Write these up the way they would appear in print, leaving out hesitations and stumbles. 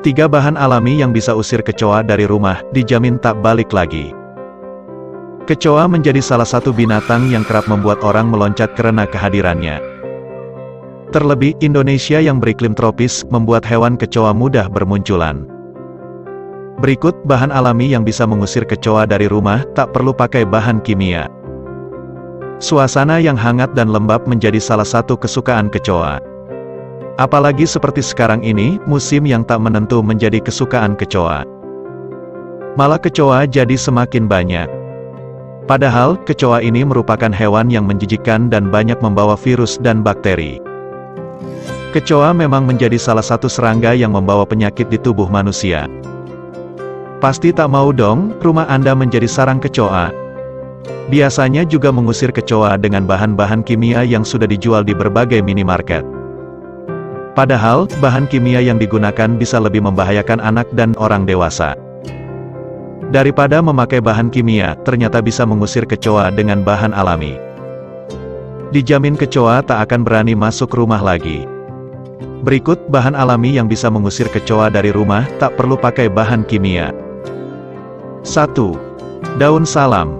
3 bahan alami yang bisa usir kecoa dari rumah, dijamin tak balik lagi. Kecoa menjadi salah satu binatang yang kerap membuat orang meloncat karena kehadirannya. Terlebih, Indonesia yang beriklim tropis, membuat hewan kecoa mudah bermunculan. Berikut bahan alami yang bisa mengusir kecoa dari rumah, tak perlu pakai bahan kimia. Suasana yang hangat dan lembab menjadi salah satu kesukaan kecoa. Apalagi seperti sekarang ini, musim yang tak menentu menjadi kesukaan kecoa. Malah kecoa jadi semakin banyak. Padahal, kecoa ini merupakan hewan yang menjijikkan dan banyak membawa virus dan bakteri. Kecoa memang menjadi salah satu serangga yang membawa penyakit di tubuh manusia. Pasti tak mau dong, rumah Anda menjadi sarang kecoa. Biasanya juga mengusir kecoa dengan bahan-bahan kimia yang sudah dijual di berbagai minimarket. Padahal, bahan kimia yang digunakan bisa lebih membahayakan anak dan orang dewasa. Daripada memakai bahan kimia, ternyata bisa mengusir kecoa dengan bahan alami. Dijamin kecoa tak akan berani masuk rumah lagi. Berikut bahan alami yang bisa mengusir kecoa dari rumah, tak perlu pakai bahan kimia. 1. Daun salam.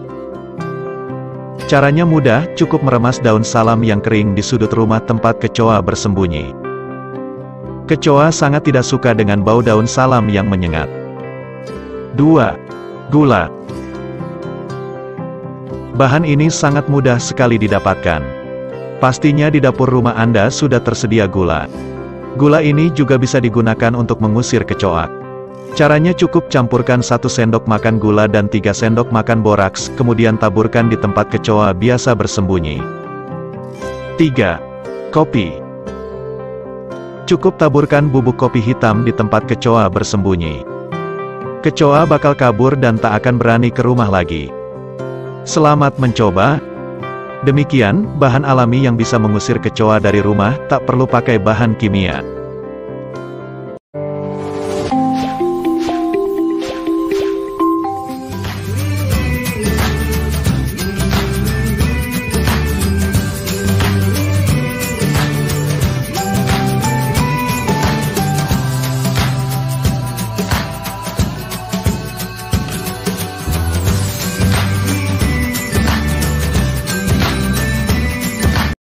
Caranya mudah, cukup meremas daun salam yang kering di sudut rumah tempat kecoa bersembunyi. Kecoa sangat tidak suka dengan bau daun salam yang menyengat. 2. Gula. Bahan ini sangat mudah sekali didapatkan. Pastinya di dapur rumah Anda sudah tersedia gula. Gula ini juga bisa digunakan untuk mengusir kecoa. Caranya cukup campurkan 1 sendok makan gula dan 3 sendok makan boraks, kemudian taburkan di tempat kecoa biasa bersembunyi. 3. Kopi. Cukup taburkan bubuk kopi hitam di tempat kecoa bersembunyi. Kecoa bakal kabur dan tak akan berani ke rumah lagi. Selamat mencoba. Demikian, bahan alami yang bisa mengusir kecoa dari rumah, tak perlu pakai bahan kimia.